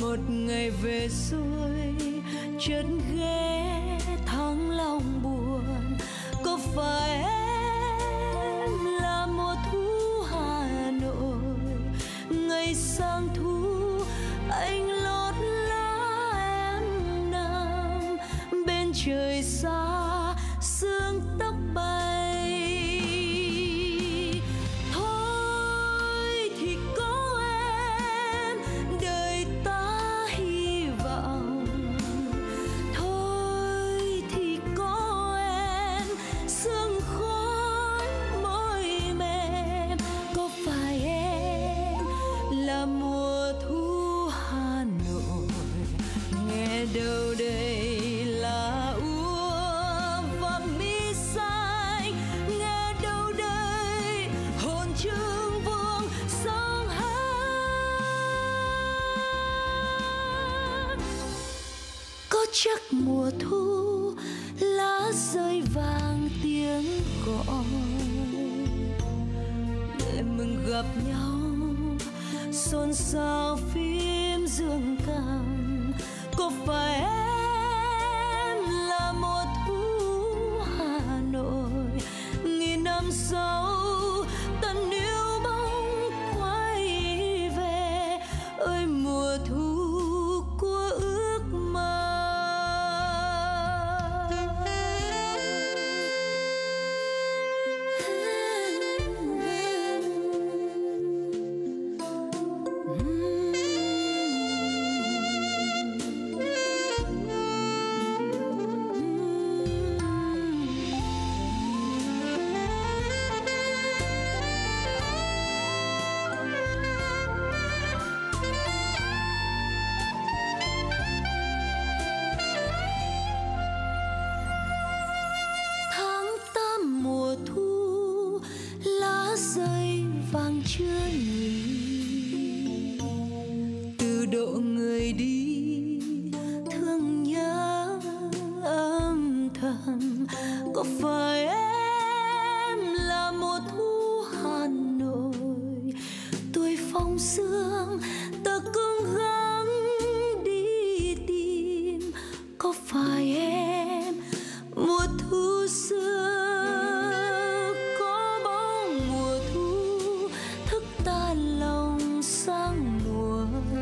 một ngày về xuôi chợt ghé thăng lòng buồn. Có phải em là mùa thu Hà Nội, ngày sang thu anh lót lá em nằm bên trời xa sương tóc bay. Thôi thì có em đời ta hy vọng, thôi thì có em sương khói môi mềm. Có phải em là mùa thu Hà Nội, nghe đâu đây là úa và mi xanh, nghe đâu đây hồn trương vương sông hát. Có chắc mùa thu lá rơi vàng tiếng gọi, để mừng gặp nhau xôn xao phím dương cầm. Có phải em là mùa thu Hà Nội, nghìn năm sau tần níu bóng quay về. Ơi mùa thu của ước mơ. Tháng 8 mùa thu lá rơi vàng chưa nhỉ, từ độ người đi thương nhớ âm thầm. Có phải em là mùa thu Hà Nội, tuổi phong sương ta cứng gắng đi tìm. Có phải em mùa thu xưa có bóng mùa thu thức ta lòng sang mùa.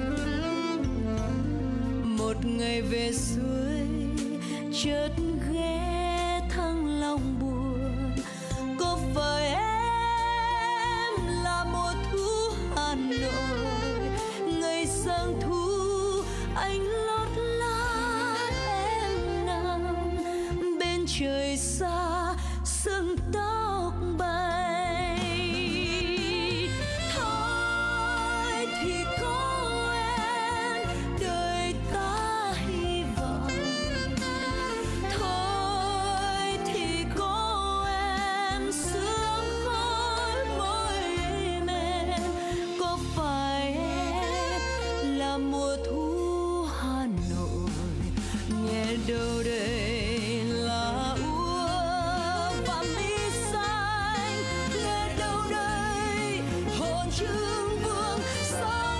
Một ngày về xuôi chợt ghé thăng lòng buồn. Có phải em là mùa thu Hà Nội, ngày sang thu anh lót lá em nằm bên trời xa sương tóc bay. Thôi thì có em đời ta hy vọng, thôi thì có em sương khói môi mềm. Có phải em là mùa thu Hà Nội, nghe đâu đây là úa và mi xanh, nghe đâu đây hồn trương vương sông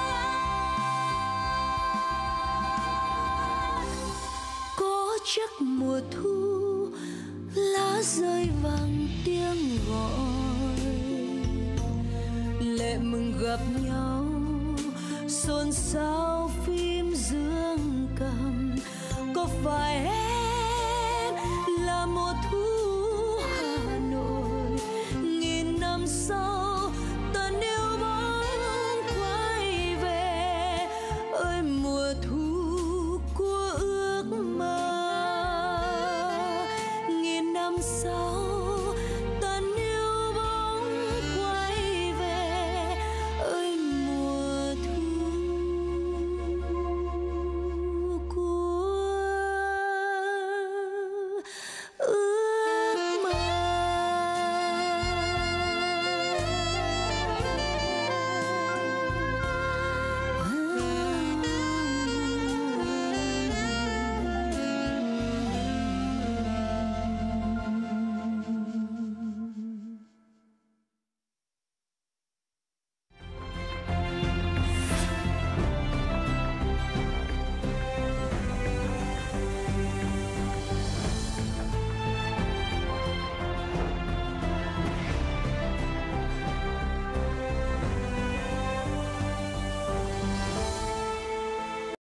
hát. Có chắc mùa thu lá rơi vàng tiếng gọi, lệ mừng gặp nhau xôn xao phím dương cầm. Có phải em là mùa thu